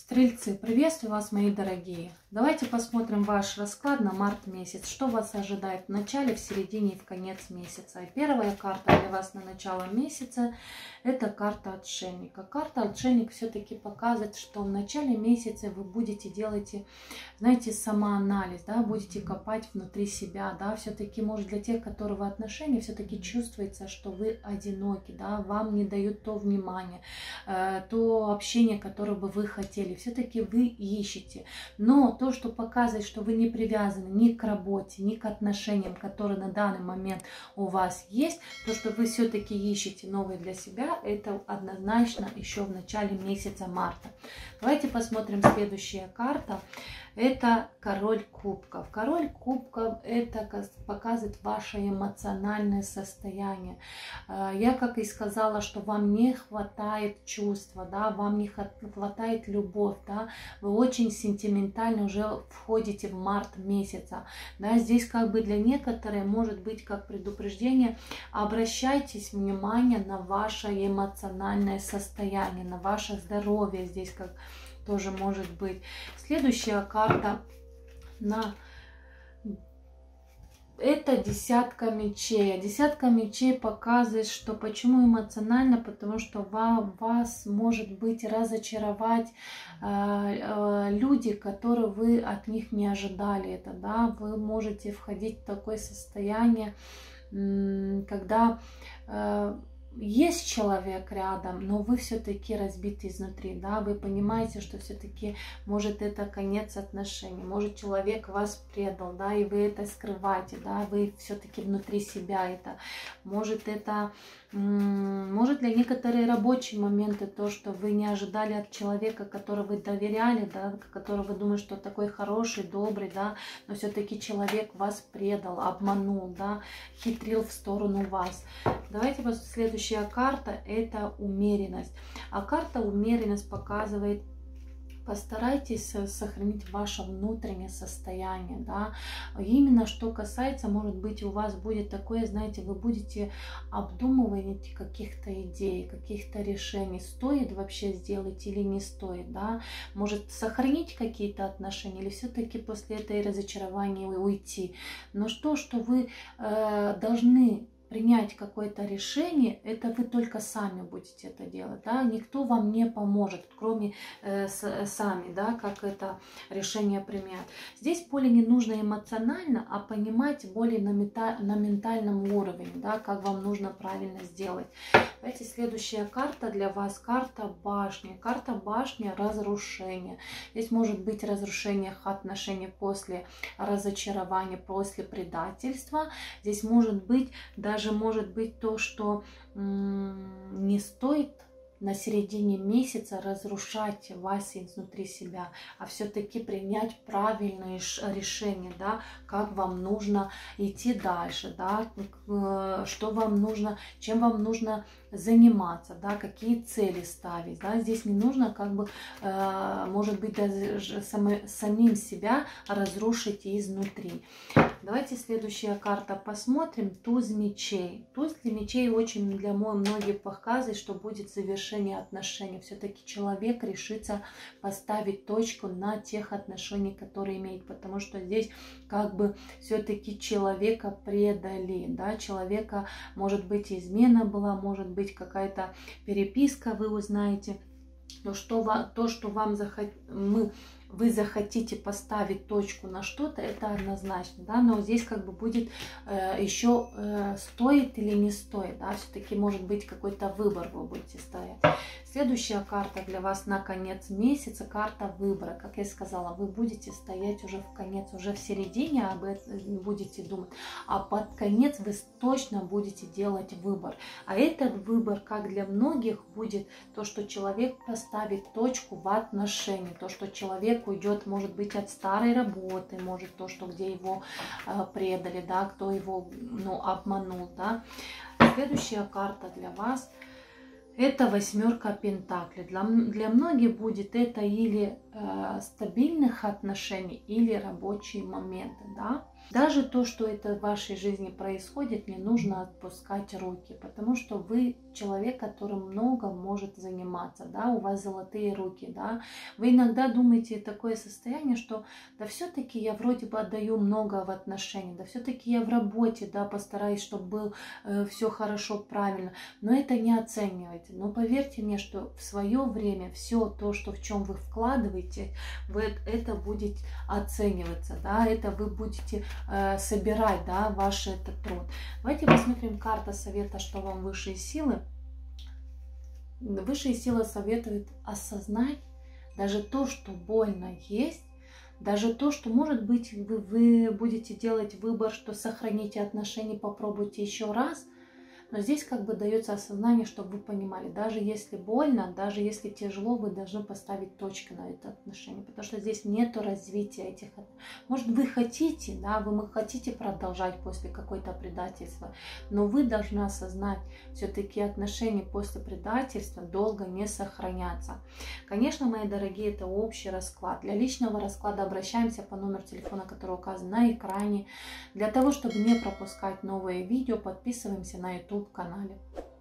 Стрельцы, приветствую вас, мои дорогие! Давайте посмотрим ваш расклад на март месяц. Что вас ожидает в начале, в середине и в конец месяца. И первая карта для вас на начало месяца – это карта Отшельника. Карта Отшельник все-таки показывает, что в начале месяца вы будете делать, знаете, самоанализ, да, будете копать внутри себя, да, все-таки, может, для тех, которые в отношениях, все-таки чувствуется, что вы одиноки, да, вам не дают то внимание, то общение, которое бы вы хотели. Все-таки вы ищете. Но то, что показывает, что вы не привязаны ни к работе, ни к отношениям, которые на данный момент у вас есть, то, что вы все-таки ищете новые для себя, это однозначно еще в начале месяца марта. Давайте посмотрим следующая карта. Это король кубков. Король кубков это показывает ваше эмоциональное состояние. Я, как и сказала, что вам не хватает чувства, да, вам не хватает любовь, да, вы очень сентиментально уже входите в март месяца. Да, здесь как бы для некоторых может быть как предупреждение: обращайтесь внимание на ваше эмоциональное состояние, на ваше здоровье. Здесь как тоже может быть. Следующая карта это десятка мечей. Десятка мечей показывает, что почему эмоционально, потому что вас может быть разочаровать люди, которые вы от них не ожидали это, да, вы можете входить в такое состояние, когда есть человек рядом, но вы все-таки разбиты изнутри, да, вы понимаете, что все-таки может это конец отношений, может человек вас предал, да, и вы это скрываете, да, вы все-таки внутри себя это, может это, может для некоторых рабочие моменты, то, что вы не ожидали от человека, которого вы доверяли, да, которого вы думаете, что такой хороший, добрый, да, но все-таки человек вас предал, обманул, да, хитрил в сторону вас. Давайте следующая карта – это умеренность. А карта умеренность показывает: постарайтесь сохранить ваше внутреннее состояние, да. Именно что касается, может быть, у вас будет такое, знаете, вы будете обдумывать каких-то идей, каких-то решений, стоит вообще сделать или не стоит, да. Может сохранить какие-то отношения или все-таки после этой разочарования уйти. Но что вы должны принять какое-то решение, это вы только сами будете это делать, да, никто вам не поможет, кроме сами, да, как это решение принять. Здесь более не нужно эмоционально, а понимать более на ментальном уровне, да, как вам нужно правильно сделать. Давайте следующая карта для вас, карта башни. Карта башни — разрушение. Здесь может быть разрушение отношений после разочарования, после предательства. Здесь может быть даже то, что не стоит на середине месяца разрушать вас изнутри себя, а все-таки принять правильное решение, да, как вам нужно идти дальше, да, что вам нужно, чем вам нужно заниматься, да, какие цели ставить, да. Здесь не нужно как бы, может быть, даже самим себя разрушить изнутри. Давайте следующая карта посмотрим. Туз мечей. Туз мечей очень для многих показывает, что будет завершение отношений. Все-таки человек решится поставить точку на тех отношениях, которые имеет, потому что здесь как бы все-таки человека предали, да, человека, может быть, измена была, может быть, какая-то переписка, вы узнаете, но то, что вы захотите поставить точку на что-то, это однозначно, да, но здесь как бы будет еще стоит или не стоит, да, все-таки может быть какой-то выбор вы будете ставить. Следующая карта для вас на конец месяца, карта выбора. Как я сказала, вы будете стоять уже в конец, уже в середине об этом будете думать, а под конец вы точно будете делать выбор. А этот выбор, как для многих, будет то, что человек поставит точку в отношении, то, что человек уйдет, может быть, от старой работы, может то, что где его предали, да, кто его, ну, обманул, да. Следующая карта для вас — это восьмерка пентаклей. Для многих будет это или стабильных отношений, или рабочие моменты, да. Даже то, что это в вашей жизни происходит, не нужно отпускать руки, потому что вы человек, который много может заниматься, да, у вас золотые руки, да. Вы иногда думаете такое состояние, что да все-таки я вроде бы отдаю много в отношения, да все-таки я в работе, да, постараюсь, чтобы было все хорошо, правильно, но это не оценивайте. Но поверьте мне, что в свое время все то, что в чем вы вкладываете, вы это будете оцениваться, да, это вы будете собирать, да, ваш этот труд. Давайте посмотрим карта совета, что вам высшие силы. Высшие силы советуют осознать даже то, что больно есть, даже то, что, может быть, вы будете делать выбор, что сохраните отношения, попробуйте еще раз. Но здесь как бы дается осознание, чтобы вы понимали, даже если больно, даже если тяжело, вы должны поставить точку на это отношение, потому что здесь нету развития этих отношений. Может, вы хотите, да, вы хотите продолжать после какой-то предательства, но вы должны осознать, все-таки отношения после предательства долго не сохранятся. Конечно, мои дорогие, это общий расклад. Для личного расклада обращаемся по номеру телефона, который указан на экране. Для того, чтобы не пропускать новые видео, подписываемся на YouTube канале.